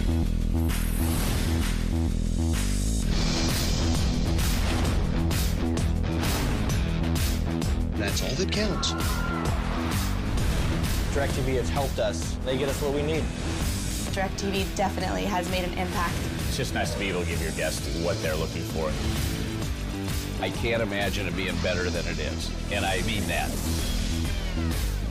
That's all that counts. DIRECTV has helped us. They get us what we need. DIRECTV definitely has made an impact. It's just nice to be able to give your guests what they're looking for. I can't imagine it being better than it is, and I mean that.